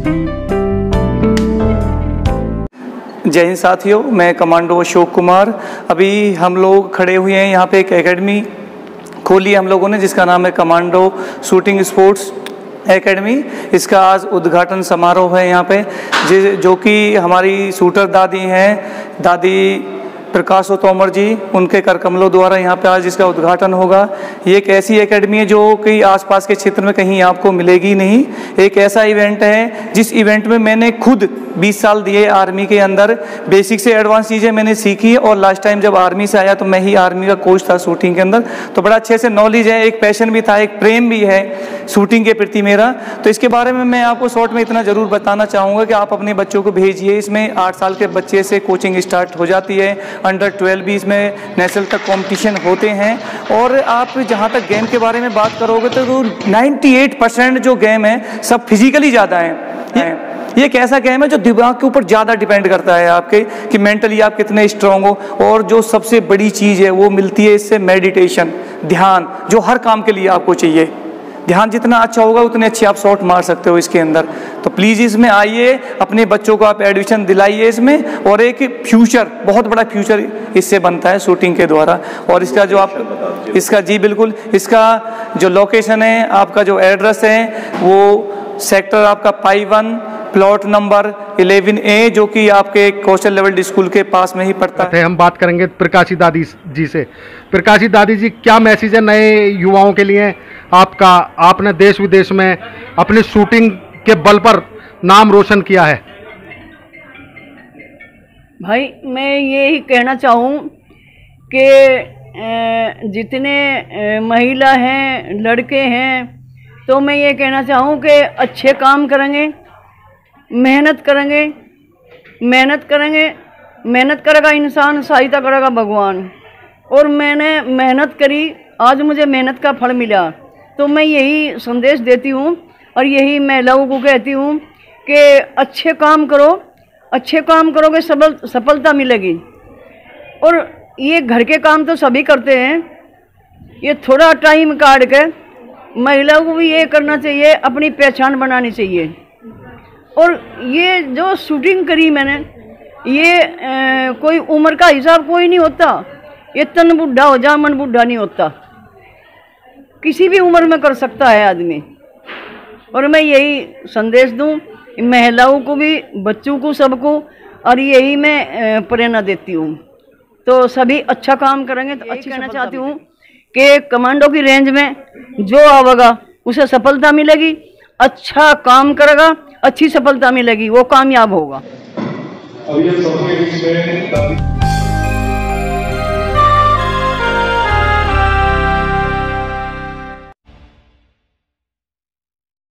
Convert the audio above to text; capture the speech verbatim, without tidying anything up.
जय हिंद साथियों, मैं कमांडो अशोक कुमार। अभी हम लोग खड़े हुए हैं यहाँ पे एक एकेडमी खोली है हम लोगों ने, जिसका नाम है कमांडो शूटिंग स्पोर्ट्स एकेडमी। इसका आज उद्घाटन समारोह है यहाँ पे, जो कि हमारी शूटर दादी हैं, दादी प्रकाश तोमर जी, उनके कर कमलों द्वारा यहाँ पे आज इसका उद्घाटन होगा। ये एक ऐसी एकेडमी है जो कि आसपास के क्षेत्र में कहीं आपको मिलेगी नहीं। एक ऐसा इवेंट है जिस इवेंट में मैंने खुद बीस साल दिए आर्मी के अंदर, बेसिक से एडवांस चीज़ें मैंने सीखी। और लास्ट टाइम जब आर्मी से आया तो मैं ही आर्मी का कोच था शूटिंग के अंदर, तो बड़ा अच्छे से नॉलेज है, एक पैशन भी था, एक प्रेम भी है शूटिंग के प्रति मेरा। तो इसके बारे में मैं आपको शॉर्ट में इतना ज़रूर बताना चाहूँगा कि आप अपने बच्चों को भेजिए। इसमें आठ साल के बच्चे से कोचिंग स्टार्ट हो जाती है, अंडर ट्वेल्व भी इसमें नेशनल तक कंपटीशन होते हैं। और आप जहाँ तक गेम के बारे में बात करोगे तो अट्ठानवे परसेंट जो गेम है सब फिजिकली ज़्यादा है। ये एक ऐसा गेम है जो दिमाग के ऊपर ज़्यादा डिपेंड करता है आपके, कि मेंटली आप कितने स्ट्रांग हो। और जो सबसे बड़ी चीज़ है वो मिलती है इससे, मेडिटेशन, ध्यान, जो हर काम के लिए आपको चाहिए। ध्यान जितना अच्छा होगा उतने अच्छे आप शॉट मार सकते हो इसके अंदर। तो प्लीज़ इसमें आइए, अपने बच्चों को आप एडमिशन दिलाइए इसमें, और एक फ्यूचर, बहुत बड़ा फ्यूचर इससे बनता है शूटिंग के द्वारा। और इसका जो आप इसका जी बिल्कुल, इसका जो लोकेशन है, आपका जो एड्रेस है वो सेक्टर आपका pi one, plot number eleven A, जो कि आपके कौशल लेवल स्कूल के पास में ही पड़ता है। हम बात करेंगे प्रकाशी दादी जी से। प्रकाशी दादी जी, क्या मैसेज है नए युवाओं के लिए आपका? आपने देश विदेश में अपनी शूटिंग के बल पर नाम रोशन किया है। भाई मैं यही कहना चाहूँ कि जितने महिला हैं, लड़के हैं, तो मैं ये कहना चाहूँ कि अच्छे काम करेंगे, मेहनत करेंगे, मेहनत करेंगे, मेहनत करेगा इंसान, सहायता करेगा भगवान। और मैंने मेहनत करी, आज मुझे मेहनत का फल मिला। तो मैं यही संदेश देती हूँ और यही महिलाओं को कहती हूँ कि अच्छे काम करो, अच्छे काम करोगे सफल सफलता मिलेगी। और ये घर के काम तो सभी करते हैं, ये थोड़ा टाइम काट के महिलाओं को भी ये करना चाहिए, अपनी पहचान बनानी चाहिए। और ये जो शूटिंग करी मैंने, ये ए, कोई उम्र का हिसाब कोई नहीं होता। ये तन बुढ़ा हो जा, मन बुढ़ा नहीं होता, किसी भी उम्र में कर सकता है आदमी। और मैं यही संदेश दूं महिलाओं को भी, बच्चों को, सबको, और यही मैं प्रेरणा देती हूँ। तो सभी अच्छा काम करेंगे तो अच्छी कहना चाहती हूँ कि कमांडो की रेंज में जो आवेगा उसे सफलता मिलेगी, अच्छा काम करेगा, अच्छी सफलता मिलेगी, वो कामयाब होगा। अब ये सबके बीच में